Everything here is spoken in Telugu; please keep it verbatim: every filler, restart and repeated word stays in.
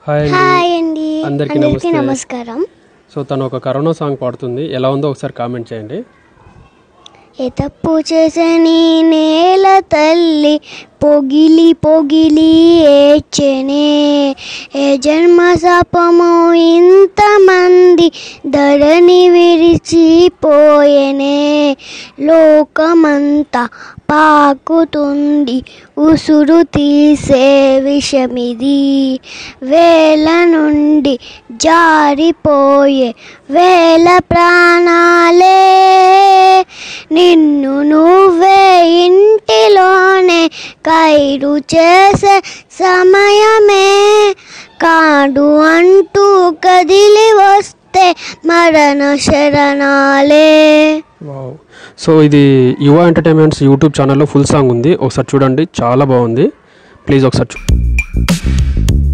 హాయ్ హాయ్ అండి అందరికీ అందరికీ నమస్తే నమస్కారం. సో తను ఒక కరోనా సాంగ్ పాడుతుంది, ఎలా ఉందో ఒకసారి కామెంట్ చేయండి. ఏ తప్పు చేసని నేల తల్లి పొగిలి పొగిలి ఏడ్చెనే, ఏ జన్మ శాపము ఇంతమంది ధరణి విరిచిపోయేనే, లోకమంతా పాకుతుంది ఉసురు తీసే విషమిది, వేల నుండి జారిపోయే వేల ప్రాణాలే, నిన్ను నువ్వే ఇంటిలోనే కైరు చేసే సమయమే, కాడు అంటూ కదిలి వస్తే మరణ శరణాలే. వావ్. సో ఇది యువ ఎంటర్టైన్మెంట్స్ యూట్యూబ్ ఛానల్లో ఫుల్ సాంగ్ ఉంది, ఒకసారి చూడండి, చాలా బాగుంది. ప్లీజ్ ఒకసారి చూ